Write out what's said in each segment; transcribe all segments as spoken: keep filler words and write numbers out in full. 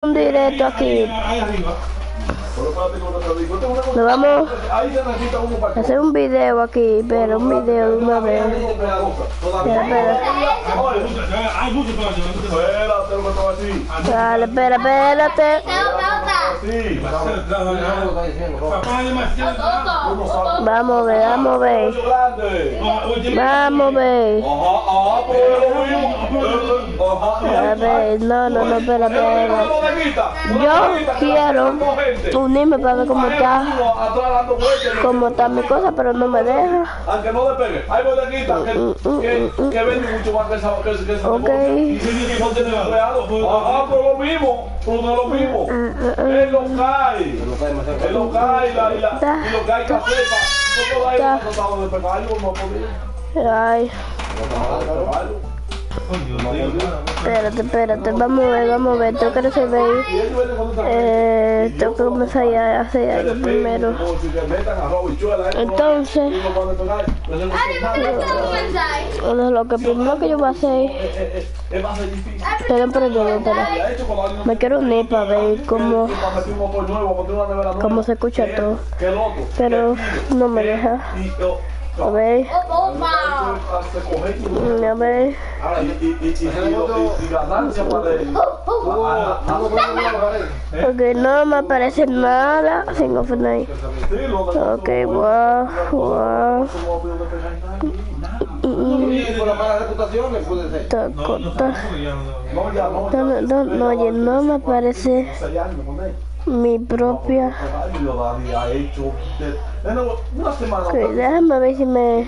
un directo aquí. Nos vamos a hacer un video aquí, pero un video de una vez. Espera, espera. Dale, espera, espérate. Vamos a ver, vamos a ver. Vamos a ver. A ver, no, no, no, espera, espera. Yo quiero unirme para ver cómo está, cómo está mi cosa, pero no me deja. Aunque no despegue. Hay bodeguitas que, que, que venden mucho más que esa, que, que esa Ok. Ajá, pero lo mismo, pero no es lo mismo. Es local. Es local y la, y la, y lo que hay que hacer para no hay tratado de pegarlo, no podía. Ay. Espérate, espérate, vamos a ver, vamos a ver, tengo que resolver, eh, tengo que comenzar a hacer algo primero. Entonces, bueno, lo que primero que yo voy a hacer, esperen, pero yo, espera, me quiero unir para ver cómo, cómo se escucha todo, pero no me deja. A ver, a ver. Ok, no me aparece nada sin ofender. Ok, wow, wow. No, no, no, oye, no me aparece mi propia. Ok, déjame ver si me...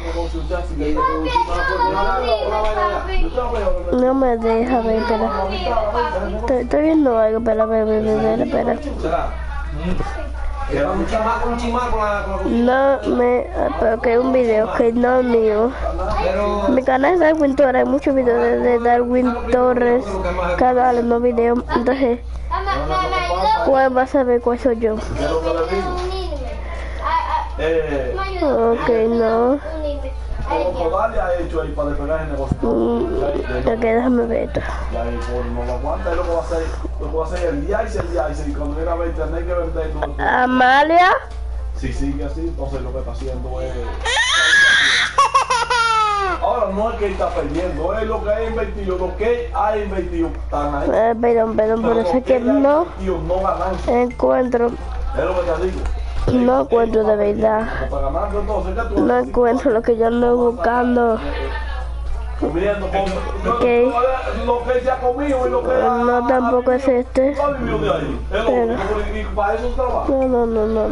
No me deja ver, espera. Estoy, estoy viendo algo, espera, espera, espera, espera. No me... Ok, un video, que no es mío. Mi canal es Darwin Torres, hay muchos videos de, de Darwin Torres, canales, no videos. Entonces, ¿cuál vas a ver cuál soy yo? Ok, no. Ok, déjame ver esto. Amalia. Si sigue así, entonces lo que está haciendo es... Ahora no es que está perdiendo, es lo que hay invertido, lo que hay invertido están ahí. Eh, perdón, perdón, por eso es que no encuentro. Es lo que te digo. No encuentro de verdad. No encuentro lo que yo ando buscando. Okay. No, tampoco es este. Pero... No, no, no, no,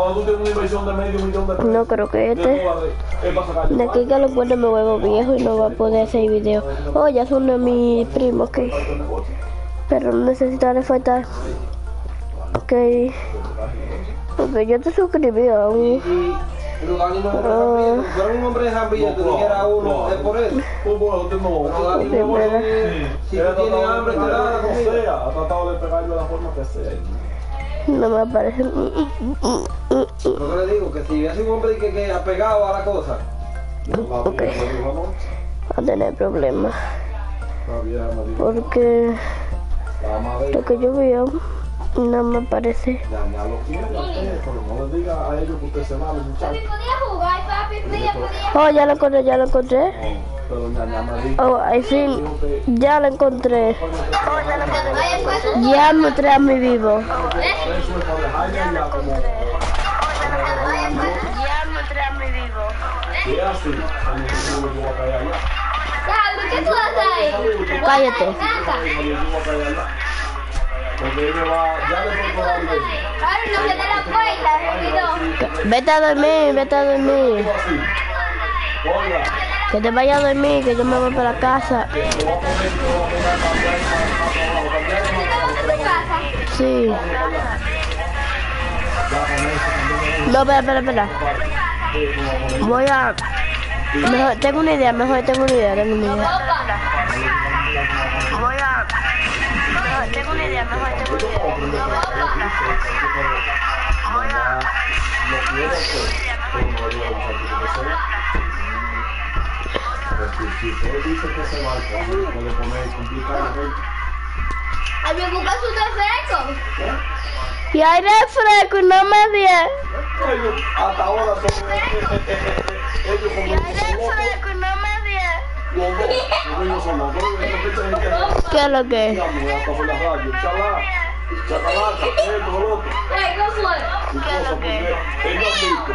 no. No creo que este. De aquí que lo encuentro me vuelvo viejo y no va a poder hacer video. Oh, ya es uno de mis primos, ok. Pero necesitaré faltar. Ok. Ok, yo te suscribí aún. Pero Dani no es un pero un hombre de Jambilla te dijera uno, es por eso. Pero Dani no es, si tú tienes hambre te da la comida. Ha tratado de pegarlo de la forma que sea. No me aparece. Lo que le digo, que si es un hombre que, que ha pegado a la cosa. Ok. Va a tener problemas. Porque lo que yo veo no me parece. Oh, ya lo encontré, ya lo encontré. Oh, al fin, ya lo encontré. Ya encontré a mi vivo. Ya lo encontré. Ya encontré a mi vivo. ¿Qué tú haces ahí? Cállate. Vete a dormir, vete a dormir. Que te vaya a dormir, que yo me voy para la casa. Sí. No, espera, espera, espera. Voy a... Mejor, tengo una idea, mejor tengo una idea, tengo una idea. Voy a... Mejor, tengo una idea, mejor tengo una idea. Voy a... Ay, me busca su defecto. Y aire fresco y no me dio. Ellos hasta ahora son ellos como Y aire fresco y no me dio. los dos, los niños son locos. ¿Qué es lo que es? Hasta por la radio, chalá, chacalaca, esto, lo otro. Hey, go for it. Y cosas, porque ellos han visto.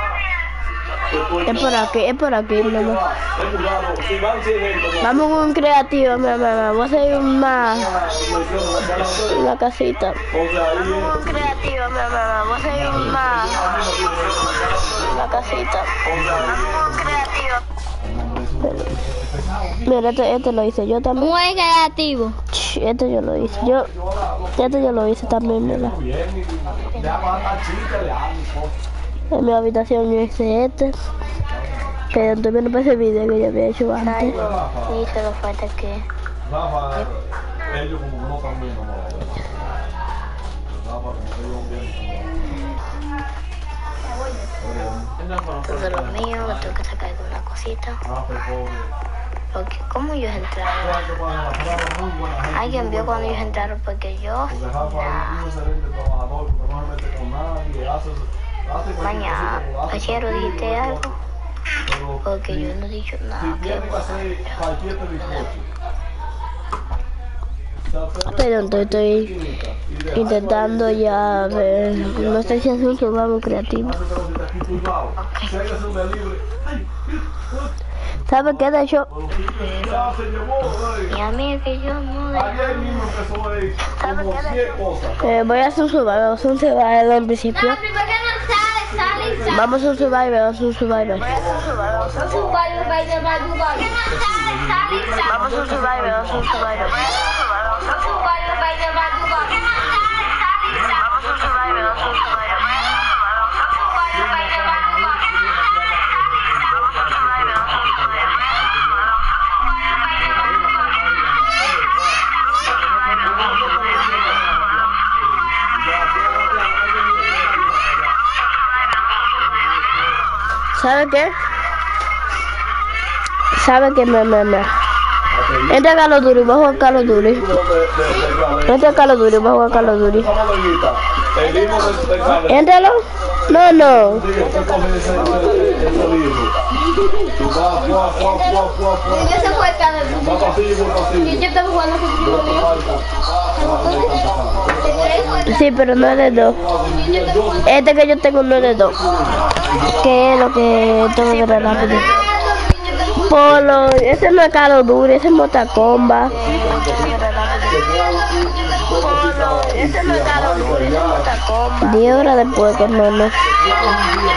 Es por aquí, es por aquí, mamá. Es muy raro, si van cien gente, no. Vamos con un creativo, mamá, mamá. Voy a hacer una, una casita. O sea, ahí Vamos con un creativo, mamá, mamá. Voy a hacer una, una casita. Vamos con un creativo. Mira, este, este lo hice yo también. Muy creativo. Ch, Este yo lo hice. Yo, este yo lo hice también, mira. En mi habitación yo hice este. Que estoy viendo para ese video que yo había hecho antes. Sí, solo falta que... Rafa, ellos como que no están bien, no. Rafa, como que ellos bien. Todo lo mío, lo tengo que sacar de una cosita. Rafa, pobre. Porque, ¿cómo ellos entraron? Alguien vio cuando ellos entraron porque yo... Porque Rafa es un excelente trabajador, porque no se mete con nadie, hace... Mañana, ayer dijiste algo. Porque yo no he dicho nada. Tiene que hacer cualquier televisión. Pero entonces estoy intentando ya ver. No sé si hacer un programa creativo. ¿Sabes qué? De hecho, Y a mí es que yo no de... Ayer mismo empezó a ir como cien cosas. eh, voy a hacer un survival. Vamos a hacer un survival al principio. No, primero no sale, sale, sale. Vamos a un survival, vamos a un survival. Un survival, vai, vai, vai, vai. Vamos a un survival, vamos a un survival. Un survival, vai, vai, vai, vai. Vamos a un survival, vamos a un survival. ¿Sabe qué? ¿Sabe qué, mamá? Entra a Call of Duty, va a jugar Call of Duty. Entra a Call of Duty, va a jugar Call of Duty. Éntralo. No, no. Yo se fue cada vez. Y yo estaba jugando contigo. Sí, pero no es de dos. Este que yo tengo no es de dos. Que es lo que tengo que ver rápido. Polo, ese no es Call of Duty, ese es Mortal Kombat. Ese no es Call of Duty, ese es Mortal Kombat. diez horas después, hermano.